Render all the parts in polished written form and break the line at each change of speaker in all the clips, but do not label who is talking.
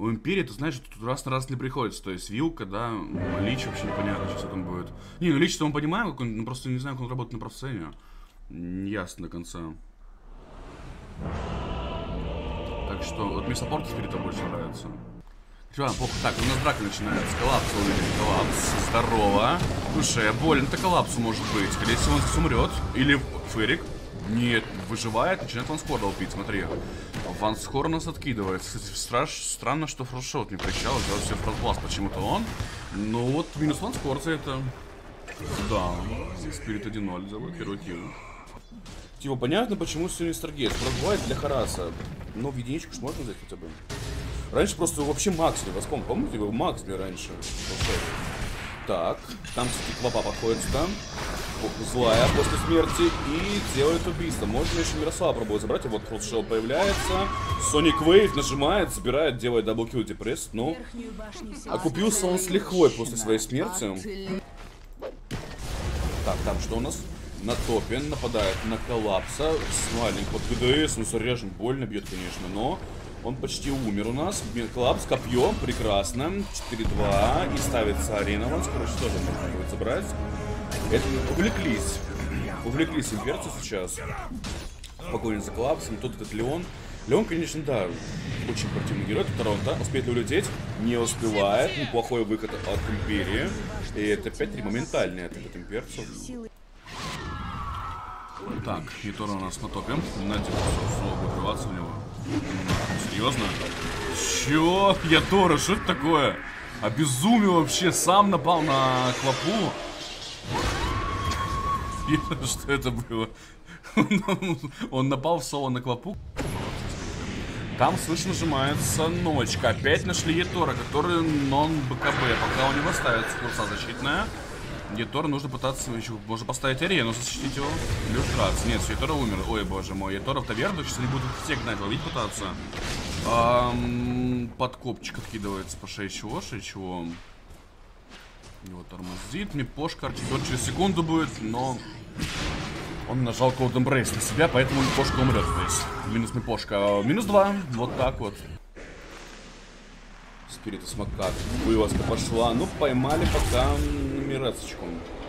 У Империи, ты знаешь, тут раз на раз не приходится. То есть Вилка, да, Лич вообще непонятно, что там будет. Не, ну Лич-то мы понимаем, как он, ну, просто не знаю, как он работает на профсцене. Не ясно до конца. Так что, вот мне саппорт Спирита больше нравится. Чё, плохо. Так, у нас драка начинается. Коллапс, коллапс. Здорово. Слушай, больно-то коллапсу может быть. Скорее всего, он здесь умрет. Или Ферик. Нет, выживает, начинает Ванскор долбить, смотри. Ванскор нас откидывает. Кстати, странно, что фростшот не прощал. Сделал все фростбласт, почему-то он. Ну вот, минус Ванскор за это. Да, Спирит 1-0 заблокирует его. Типа, понятно, почему сегодня Старгейт. Фростблайт для Хараса. Но в единичку ж можно взять хотя бы. Раньше просто вообще максили, вас помните, вы максили раньше. Так, там, кстати, Клопа походит сюда. Злая после смерти и делает убийство. Можно еще Мирослава пробовать забрать. И вот Фростшелл появляется. Соник Вейв нажимает, забирает, делает даблкил депресс. Но окупился он с лихвой после своей смерти. Так, там что у нас? На топе нападает на коллапса. Смайлинг под ГДС, ну заряжен, больно бьет, конечно, но он почти умер у нас. Коллапс, копье, прекрасно. 4-2 и ставится арена. Короче, тоже можно будет забрать. Это увлеклись. Увлеклись имперцы сейчас. Погоня за коллапсом. Тут этот Леон. Леон, конечно, да, очень противный герой. Тут Торонто. Успеет ли улететь? Не успевает. Неплохой выход от империи. И это 5-3 моментальный ответ от имперцев. Так, Ятора у нас на топе. Надеюсь, что будет врываться в него. Серьезно? Чё? Ятора, что это такое? Обезумел вообще, сам напал на Клопу. Что это было? Он напал в соло на Клопу. Там, слышно, нажимается ночка. Опять нашли Ятора, который нон-БКБ. Пока у него ставится курса защитная. Ятора нужно пытаться еще, можно поставить арену, защитить его. Или ушраться. Нет, все, Ятора умер. Ой, боже мой. Ятора в таверну, сейчас они будут всех гнать, ловить пытаться. Подкопчик откидывается по 6 чего, 6 чего. Его тормозит. Мне пошка артефер через секунду будет, но он нажал Cold Embrace на себя, поэтому Мипошка умрет здесь. Минус Мипошка. Минус 2. Вот так вот. Спирит и Смокат. Вылазка пошла. Ну, поймали пока Мирасочку.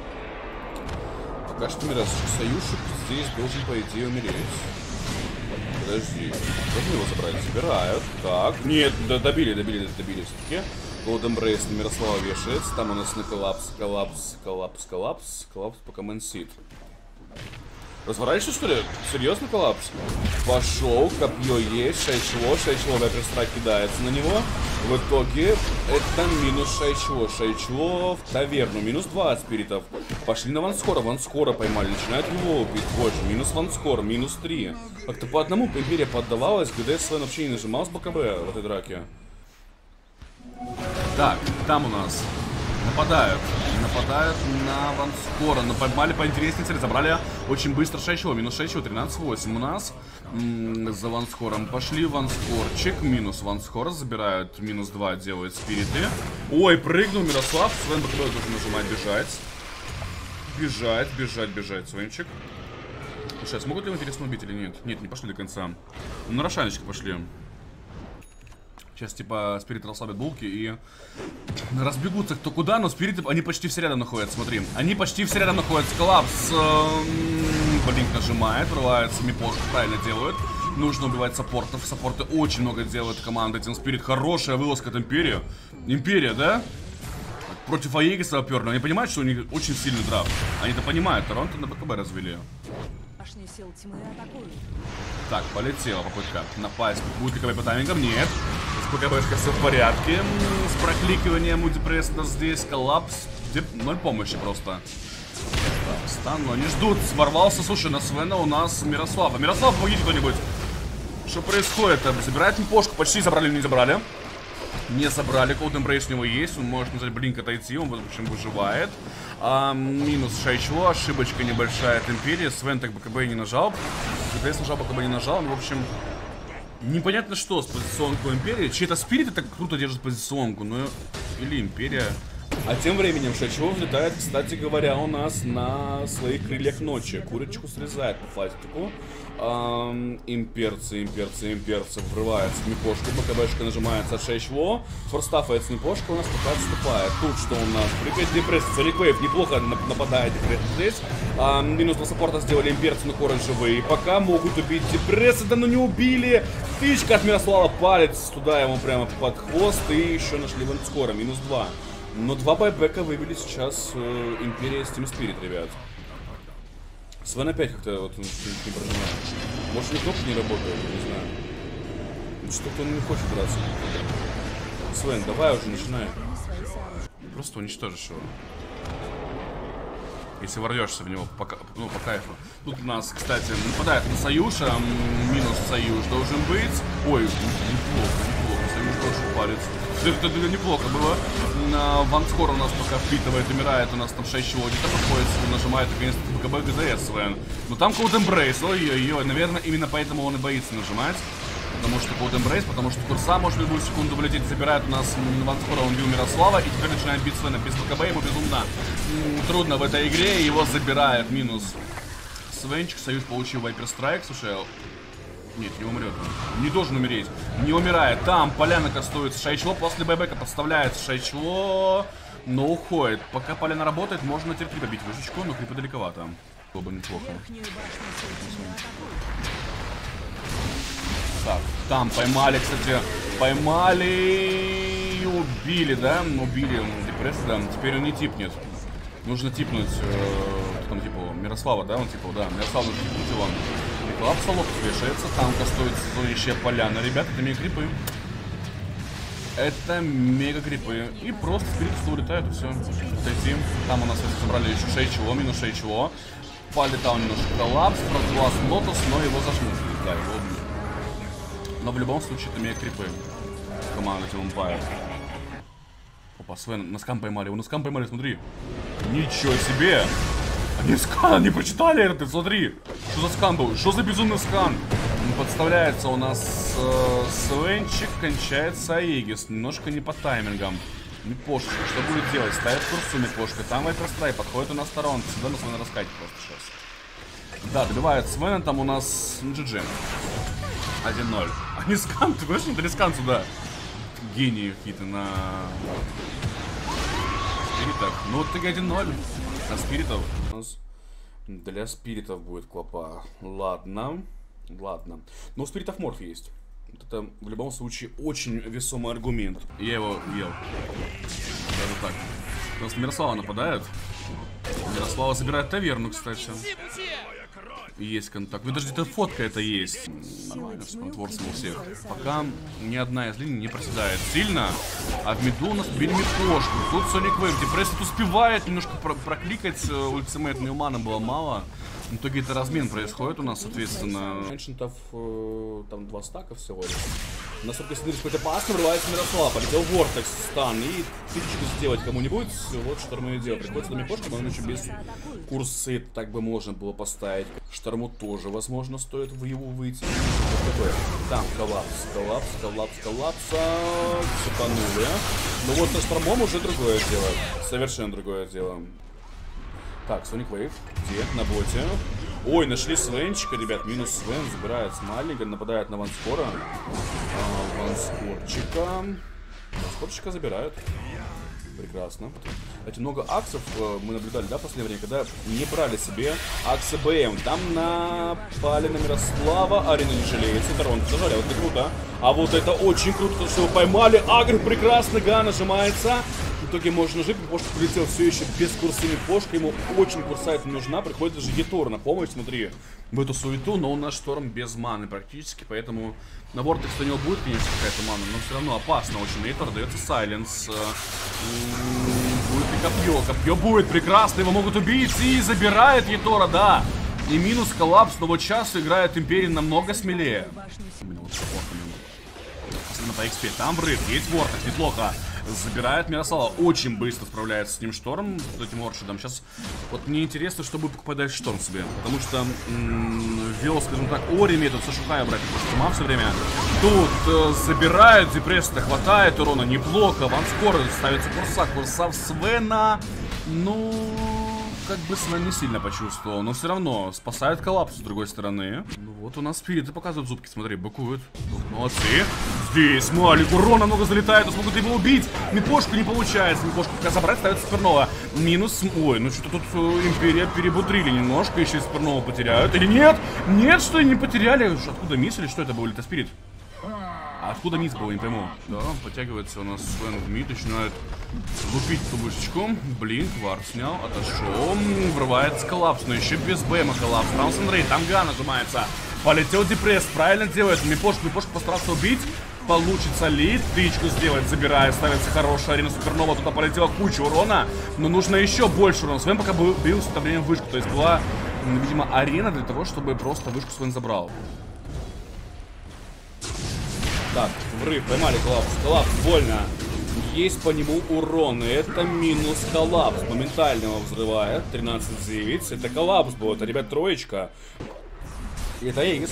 Пока что Мирасочка. Союзчик здесь должен, по идее, умереть. Подожди. Должны его забрать? Забирают. Так. Нет, добили все-таки. Cold Embrace на Мирослава вешается. Там у нас на коллапс пока мэнсит. Разворачиваешься, что ли? Серьезно, коллапс? Пошел, копье есть, 6 чего, вайперстрайк кидается на него. В итоге это минус 6 чего в таверну. Минус 2 от спиритов. Пошли на Ванскора поймали, начинают его убить. Больше, минус Ванскор, минус 3. Как-то по одному империя поддавалась, ГДС вообще не нажимал с БКБ в этой драке. Так, там у нас нападают на Ванскора. Но поймали поинтереснее цели. Забрали очень быстро 6 чего. Минус 6 чего. 13-8 у нас. За Ванскором пошли. Ванскорчик. Минус Ванскор. Забирают. Минус 2 делают спириты. Ой, прыгнул Мирослав. Свен БКБ должен нажимать бежать. Свенчик. Слушай, смогут ли его, интересно, убить или нет? Нет, не пошли до конца. Ну, на Рошаночка пошли. Сейчас, типа, спириты расслабят булки и разбегутся кто куда, но спириты, они почти все рядом находятся, смотри. Они почти все рядом находятся. Коллапс, блинк нажимает, врывается, Мипошка правильно делают. Нужно убивать саппортов. Саппорты очень много делают команды. Тим Спирит, хорошая вылазка от Империи. Империя, да? Против Аегиса оперли. Они понимают, что у них очень сильный драфт. Они-то понимают, Торонто на БКБ развели. Так, полетела попытка напасть. Будет КБ по таймингам? Нет. С БКБшкой все в порядке. С прокликиванием у Депресса здесь. Коллапс. 0 помощи просто. Стан, но они ждут. Ворвался, слушай, на Свена у нас Мирослав. Мирослав, помогите кто-нибудь. Что происходит? Забирает Мипошку. Почти забрали или не забрали? Не забрали. Cold Embrace у него есть. Он может назвать блинк отойти. Он, в общем, выживает. Минус 6 чего. Ошибочка небольшая от Империи. Свен так БКБ не нажал. ГТС нажал, БКБ не нажал. Ну, в общем, непонятно что с позиционкой Империи. Чьи-то спириты так круто держат позиционку. Ну, или Империя. А тем временем Шайчжоу взлетает, кстати говоря, у нас на своих крыльях ночи. Курочку срезает по фастику. Имперцы. Врывается Мипошка. БКБшка нажимается от Шайчжоу. Форстафается Мипошка, у нас пока отступает. Тут что у нас? Прыгает Депресс. Сониквейв неплохо нападает Депресс здесь. Минус 2 саппорта сделали имперцы, но коры живые. Пока могут убить Депресса, да ну не убили. Птичка от Мирослава, палец туда ему прямо под хвост. И еще нашли Ванскора. Минус 2. Но 2 байбека выбили сейчас Империя с Team Spirit, ребят. Свен опять как-то вот не прожимает. Может, у кнопки не работает, не знаю. Что-то он не хочет драться. Свен, давай уже начинай. Просто уничтожишь его. Если ворвешься в него по кайфу. Тут у нас, кстати, нападает на Союша. Минус Союз должен быть. Ой, неплохо. Союз должен палец. Это неплохо было. Ванскор у нас пока впитывает, умирает. У нас там 6 чего где-то подходит, нажимает наконец-то БКБ ГДС Свен. Но там Cold Embrace, ой-ой-ой, наверное, именно поэтому он и боится нажимать. Потому что Cold Embrace, потому что курса может в любую секунду вылететь, забирает у нас Ванскора, он бил Мирослава, и теперь начинает бить Свена без БКБ, ему безумно трудно в этой игре, его забирает минус Свенчик, Союз получил Вайпер Страйк, слушай, нет, не умрет, не должен умереть, не умирает, там Поляна кастуется, Шайчжоу после байбека подставляет Шайчжоу, но уходит, пока Поляна работает, можно на терпи побить вышечку, но крипы далековато, было бы неплохо. Так, там поймали, кстати, поймали и убили, да? Убили Депресс, да. Теперь он не типнет. Нужно типнуть, там, типа, Мирослава, да? Он, типа, да, Мирослава нужно типнуть его. Николап Солов вешается, танка стоит зонищая Поляна. Ребята, это мега крипы. Это мега крипы. И просто вперед улетают, и все. Отойти. Там у нас собрали еще Шайчжоу, минус Шайчжоу. Полетал немножко коллапс, фронт-класс Лотос, но его зашмут. Да, его убили. Но в любом случае это мега крипы. Команда Team Empire. Опа, Свен, на скам поймали. Его на скам поймали, смотри. Ничего себе! Они скан, они прочитали это, смотри. Что за скан был? Что за безумный скан? Подставляется у нас Свенчик, кончается Аегис. Немножко не по таймингам. Мипошка, что будет делать? Ставит курсу Мипошка. Там Вайпер Страйк, подходит у нас сторон. Сюда на Свена раскатить просто сейчас. Да, добивает Свена, там у нас GG. 1-0. Они скан, ты понимаешь, не дали скан сюда. Гении какие-то на спиритах. Ну вот таки 1-0. На спиритов. У нас для спиритов будет клопа. Ладно. Ладно. Но у спиритов морф есть. Вот это в любом случае очень весомый аргумент. Я его ел. Даже так. У нас Мирослава нападает. Мирослава забирает таверну, кстати. Есть контакт. Подожди, это фотка это есть. Нормально, с контворсом у всех. Пока ни одна из линий не проседает сильно. А в миду у нас убили Мипошку. Тут Sonic Wave. Депресс успевает немножко прокликать. Ультимейт Ньюмана было мало. В итоге это размен происходит у нас, соответственно. Эншентов там 2 стака всего лишь. Насколько смотришь, какой-то опасно, врывается Мирослав. Полетел Вортекс, стан. И тысячку сделать кому-нибудь. Вот Шторму и дело. Приходится на Мипошку, но он еще без курсы. Так бы можно было поставить. Шторму тоже, возможно, стоит в его выйти. Вот такое. Там коллапс. Цепанули. Но вот со Штормом уже другое дело. Совершенно другое дело. Так, Sonic Wave, где? На боте. Ой, нашли Свенчика, ребят. Минус Свен, забирает Смайлинга, нападает на Ванскора. Ванскорчика забирают. Прекрасно. Кстати, много аксов мы наблюдали, да, в последнее время, когда не брали себе аксы БМ. Там напали на Мирослава, Арина не жалеется, Торонто зажали, вот это круто. А вот это очень круто, что его поймали. Агр прекрасно, Га нажимается. В итоге можно жить, Мипошка прилетел все еще без курса Мипошка, ему очень курса это нужна, приходит даже Етор на помощь, смотри, в эту суету, но у нас Шторм без маны практически, поэтому на Вортекс у него будет, конечно, какая-то мана, но все равно опасно очень. Етор дается Сайленс, будет и копье будет прекрасно, его могут убить и забирает Етора, да, и минус коллапс, но вот сейчас играет Империя намного смелее. Именно вот по XP, там врыв, есть Вортекс, неплохо. Забирает Мирослава. Очень быстро справляется с ним Шторм, с этим Орчидом. Сейчас вот мне интересно, что будет покупать дальше Шторм себе. Потому что вел, скажем так, Ори метод со Шухая брать, потому что Ма все время. Тут забирают, Депресс-то хватает урона неплохо. Ванскор ставится курса в Свена. Ну, как бы Свен не сильно почувствовал, но все равно спасает коллапс с другой стороны. Ну вот у нас спириты показывают зубки, смотри, быкуют. Молодцы. Здесь Малик, урона много залетает, но смогут его убить. Мипошку не получается, Мипошку пока забрать, ставится Супернова. Минус, ой, ну что-то тут Империя перебудрили немножко, еще и Супернова потеряют. Или нет? Нет, что не потеряли? Откуда мисс или что это был? Это спирит? А откуда мисс был, не пойму. Да, подтягивается у нас Свен в мид, начинает лупить ту вышечку. Блин, кварт снял, отошел. Врывается коллапс, но еще без БМа коллапс. Раунсен Рей, там Га нажимается. Полетел Депресс, правильно делает. Мипошку постарался убить. Получится ли? Тычку сделать, забирает, ставится хорошая арена Супернова. Туда полетела куча урона, но нужно еще больше урона. Свен пока бил с время вышку, то есть была, видимо, арена для того, чтобы просто вышку Свен забрал. Так, врыв, поймали коллапс. Коллапс, больно. Есть по нему урон. И это минус коллапс. Моментально его взрывает. 13-9. Это коллапс был. Это, ребят, троечка. И это Эгис.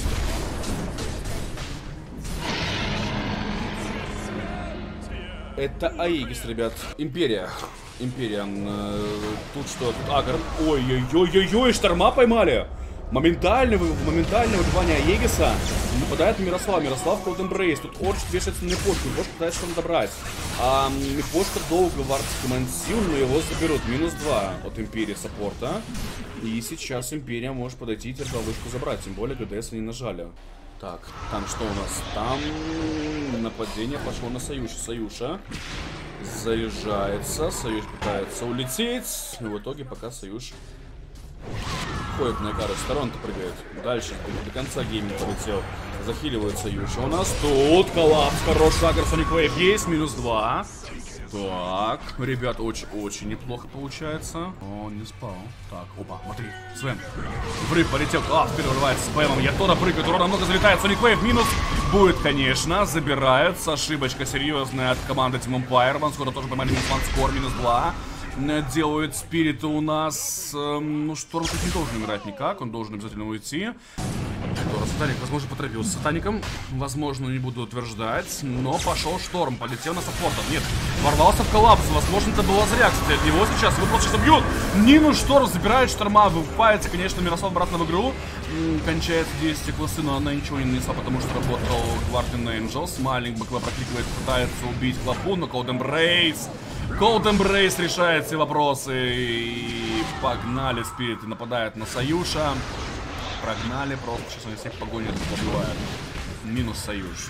Это Аегис, ребят. Империя. Империя. Тут что? Тут Агр. Ой-ой-ой-ой-ой. Шторма поймали. Моментальное выбивание Аегиса. Нападает на Мирослава. Мирослав Cold Embrace. Тут Орчид вешается на Мипошку. Мипошка пытается что-то добрать. А Мипошка долго вартит командсил, но его заберут. Минус 2 от Империи саппорта. И сейчас Империя может подойти и тердовышку забрать. Тем более ГДС они нажали. Так, там что у нас? Там нападение пошло на Союша. Союша заряжается. Союз пытается улететь. И в итоге пока Союз ходит на Экару, сторон-то прыгает. Дальше, до конца гейминга полетел. Захиливает Союз. У нас тут коллапс. Хороший Агр, Соник Вейв есть. Минус 2. Так, ребят, очень неплохо получается. Он не спал. Так, опа, смотри, Свен. Врыв полетел, вперед врывается с БМом. Ятора прыгает, урона много залетает. Соник Вейв минус будет, конечно. Забирается. Ошибочка серьезная от команды Team Empire. Ванскора тоже поймали минус Ванскор, минус 2. Делают спириты у нас. Ну, Шторм тут не должен умирать никак. Он должен обязательно уйти. Сатаник, возможно, поторопился с Сатаником. Возможно, не буду утверждать. Но пошел Шторм, полетел на саппортов. Нет, ворвался в коллапс. Возможно, это было зря, кстати, от него сейчас. Его просто бьют. Минус Шторм, забирает Шторма. Выкупается, конечно, Мирослав обратно в игру. Кончает действие классы, но она ничего не нанесла, потому что работал Guardian Angels. Маленький БКВ прокликивает, пытается убить Клапу, но Cold Embrace. Cold Embrace решает все вопросы. И погнали спириты, нападают на Союша. Прогнали просто, сейчас они всех погонят, побивают. Минус Союз.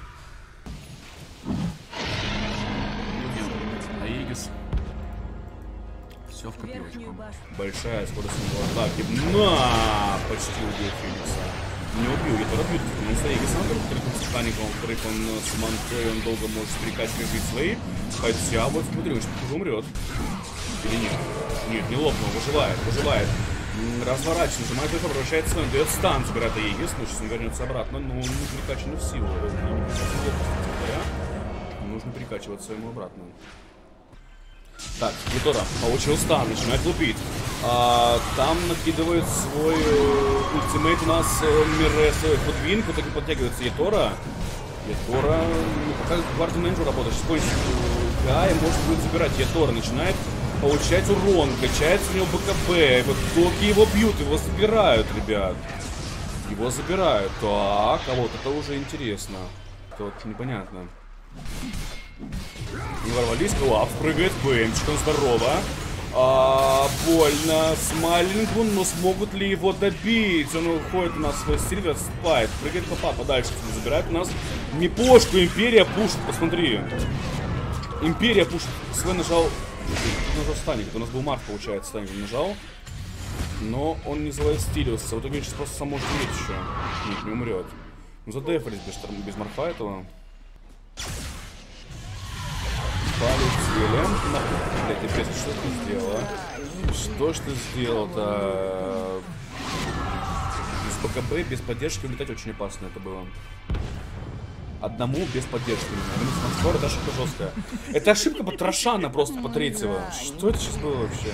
Аегис. Все в копилочку. Большая скорость его атаки. На! Почти убил Феникса. Не убил, это разбил. Он с Аегисом, который с Сатаником, во-вторых, он с Мантой, он долго может стрекать и жить свои. Хотя вот смотри, он сейчас умрет. Или нет? Нет, не лопнул, выживает. Разворачивается, нажимает БФ, обращается, дает стан, забирает Аегис, но сейчас он вернется обратно, но он не перекачан в силу. Нужно перекачиваться ему обратно. Так, Ятора получил стан, начинает лупить. Там накидывает свой ультимейт у нас Мирес, подвинг, в итоге подтягивается Ятора. Ятора, ну, пока Guardian Angel работает, сейчас кончится Гая, может будет забирать. Ятора начинает получать урон, качается у него БКБ, в итоге его бьют, его забирают, ребят. Его забирают. Так, а вот это уже интересно. Это вот непонятно. Не ворвались, коллапс, прыгает БМчиком, здорово. Больно Смайлингу, но смогут ли его добить? Он уходит у нас в свой стиль, отступает. Прыгает папа подальше, забирает у нас Мипошку, Империя пушит, посмотри. Империя пушит. Свен нажал Станик, это у нас был Марк, получается, Станик нажал. Но он не заластилился. В итоге он сейчас просто сам может умереть еще. Нет, не умрет. Ну задефались без Марфа этого. Полетели. Блять, Депресс, что ты сделала? Что ж ты сделал-то? Без БКБ, без поддержки улетать очень опасно это было. Одному без поддержки. Скоро даже ошибка жесткая. Это ошибка Потрошана просто по третьего. Что это сейчас было вообще?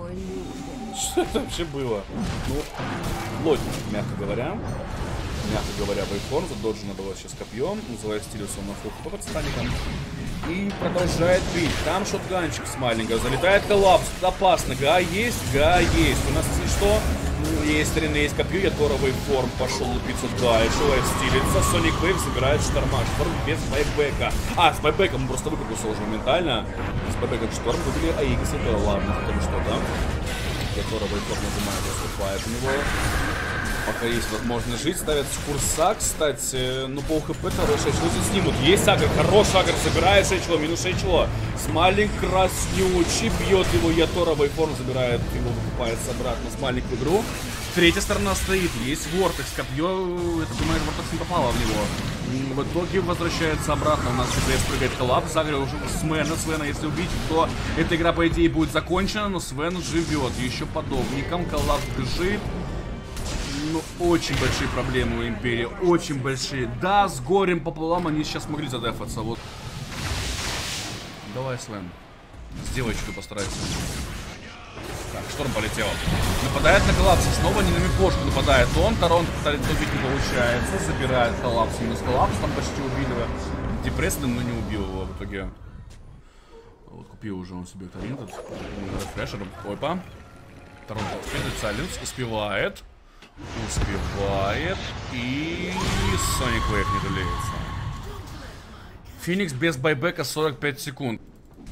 Что это вообще было? Ну, лодь, мягко говоря. Мягко говоря, вейформ. Задоджено было сейчас копьем. Называя стилюсом на флуху по подстанникам. И продолжает бить. Там шотганчик с маленького. Залетает коллапс. Опасно. Га есть, га есть. У нас, если что, есть стрелы, есть копье. Ятора вейформ пошел лупиться дальше. Лайф стилится. Соник Вейв забирает шторма. Шторм без байбека. А, с байбеком он просто выкрутился уже моментально. С байбеком шторм выбили Аигис. Это ладно, потому что там Ятора вейформ нажимает, наступает у него. Пока есть возможность жить, ставят курса, кстати, ну по ХП хорошая, что здесь снимут, есть агр, хороший агр, забирает Шейчло, минус Шейчло, Смайлик краснючий, бьет его, Ятора вейформ забирает, его выкупается обратно, Смайлик в игру, третья сторона стоит, есть Вортекс, копье, это думает, Вортекс не попало в него, в итоге возвращается обратно, у нас ДДС прыгает коллапс, загрел уже Свена, если убить, то эта игра по идее будет закончена, но Свен живет, еще подобником, коллапс бежит. Ну, очень большие проблемы у Империи, очень большие. Да, с горем пополам они сейчас могли задефаться, вот. Давай, Свен, сделай что-то, постарайся. Так, шторм полетел. Нападает на коллапс, снова не на мипошку нападает он. Торонто пытается убить, не получается. Забирает коллапс, минус коллапс, там почти убили его. Депрессидом, но не убил его в итоге. Вот купил уже он себе Торинтед. Рефрешер, ойпа. Торонто успеет, Сайленс успевает. Успевает. И Соник Вейв не долеется. Феникс без байбека 45 секунд.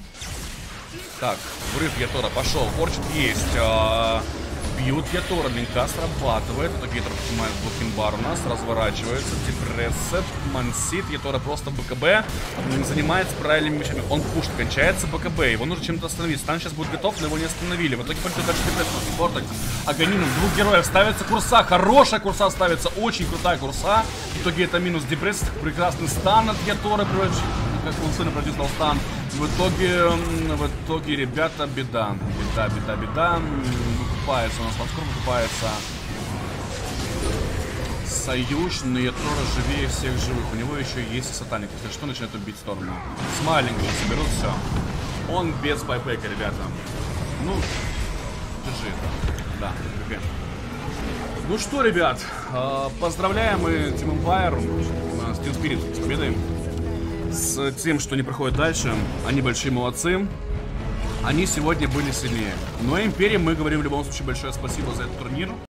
Так, врыв Ятора пошел. Форчит есть. Бьют Ятора. Линка срабатывает. В итоге Ятора поднимает блокинбар у нас. Разворачивается. Депрессет. Мансит. Ятора просто БКБ. Занимается правильными мечами. Он пушт. Кончается БКБ. Его нужно чем-то остановить. Стан сейчас будет готов, но его не остановили. В итоге пойдет дальше Депрессет. Фортекс. Аганином. Двух героев. Ставится курса. Хорошая курса ставится. Очень крутая курса. В итоге это минус Депрессет. Прекрасный стан от Яторы. Как он сильно продюсировал стан. В итоге, ребята, беда. Беда. Выкупается у нас Ланскор, выкупается Союз, но Ятора живее всех живых. У него еще есть и Сатаник. Если что, начинает убить сторону. Смайлинг соберут все. Он без байбека, ребята. Ну, держи. Да, ГГ. Ну что, ребят, поздравляем мы Team Empire с Team Spirit с победой. С тем, что они проходят дальше. Они большие молодцы. Они сегодня были сильнее. Но Империи мы говорим в любом случае большое спасибо за этот турнир.